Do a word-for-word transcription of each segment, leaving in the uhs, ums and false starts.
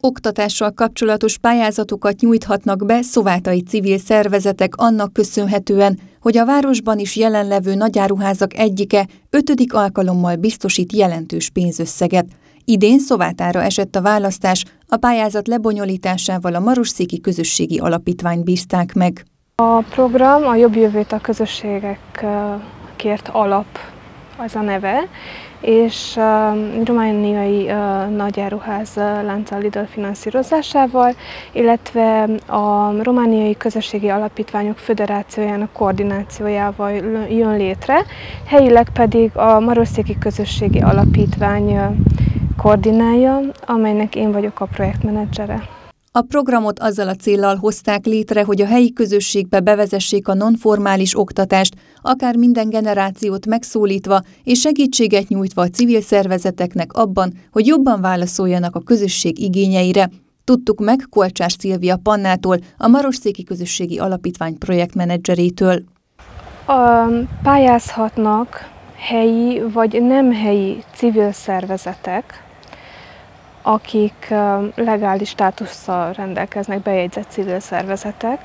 Oktatással kapcsolatos pályázatokat nyújthatnak be szovátai civil szervezetek annak köszönhetően, hogy a városban is jelenlevő nagyáruházak egyike ötödik alkalommal biztosít jelentős pénzösszeget. Idén Szovátára esett a választás, a pályázat lebonyolításával a Marosszéki Közösségi Alapítványt bízták meg. A program a Jobb jövőt a közösségekért alap az a neve, és uh, romániai uh, nagyáruház lánccal Lidl finanszírozásával, illetve a Romániai Közösségi Alapítványok Föderációjának koordinációjával jön létre, helyileg pedig a Marosszéki Közösségi Alapítvány uh, koordinálja, amelynek én vagyok a projektmenedzsere. A programot azzal a céllal hozták létre, hogy a helyi közösségbe bevezessék a nonformális oktatást, akár minden generációt megszólítva és segítséget nyújtva a civil szervezeteknek abban, hogy jobban válaszoljanak a közösség igényeire. Tudtuk meg Kolcsás Szilvia Pannától, a Marosszéki Közösségi Alapítvány projektmenedzserétől. A pályázhatnak helyi vagy nem helyi civil szervezetek, akik legális státusszal rendelkeznek, bejegyzett civil szervezetek.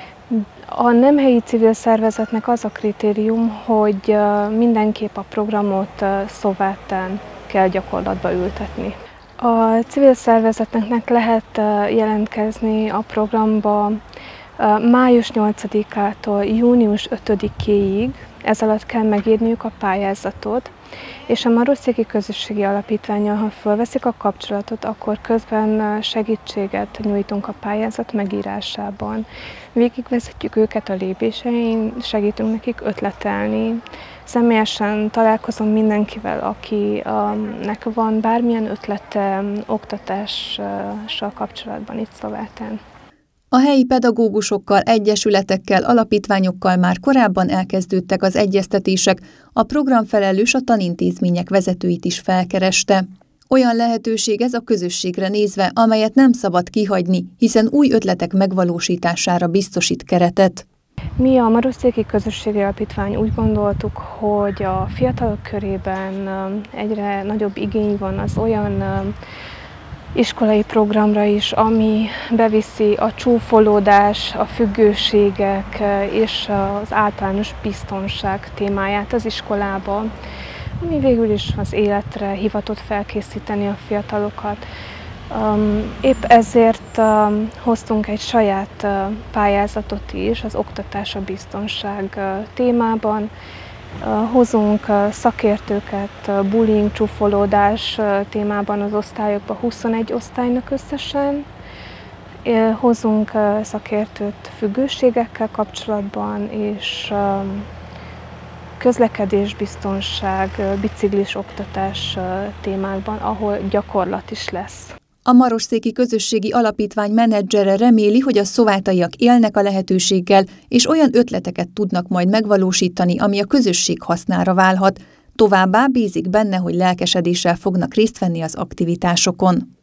A nem helyi civil szervezetnek az a kritérium, hogy mindenképp a programot Szovátán kell gyakorlatba ültetni. A civil szervezetnek lehet jelentkezni a programba május nyolcadikától június ötödikéig, ez alatt kell megírniuk a pályázatot, és a Marosszéki Közösségi Alapítvánnyal, ha felveszik a kapcsolatot, akkor közben segítséget nyújtunk a pályázat megírásában. Végigvezetjük őket a lépésein, segítünk nekik ötletelni. Személyesen találkozom mindenkivel, akinek van bármilyen ötlete oktatással kapcsolatban itt Szovátán. A helyi pedagógusokkal, egyesületekkel, alapítványokkal már korábban elkezdődtek az egyeztetések, a programfelelős a tanintézmények vezetőit is felkereste. Olyan lehetőség ez a közösségre nézve, amelyet nem szabad kihagyni, hiszen új ötletek megvalósítására biztosít keretet. Mi a Marosszéki Közösségi Alapítvány úgy gondoltuk, hogy a fiatalok körében egyre nagyobb igény van az olyan iskolai programra is, ami beviszi a csúfolódás, a függőségek és az általános biztonság témáját az iskolába, ami végül is az életre hivatott felkészíteni a fiatalokat. Épp ezért hoztunk egy saját pályázatot is az oktatás a biztonság témában. Hozunk szakértőket bullying, csúfolódás témában az osztályokba, huszonegy osztálynak összesen. Hozunk szakértőt függőségekkel kapcsolatban, és közlekedésbiztonság, biciklis oktatás témákban, ahol gyakorlat is lesz. A Marosszéki Közösségi Alapítvány menedzsere reméli, hogy a szovátaiak élnek a lehetőséggel, és olyan ötleteket tudnak majd megvalósítani, ami a közösség hasznára válhat. Továbbá bízik benne, hogy lelkesedéssel fognak részt venni az aktivitásokon.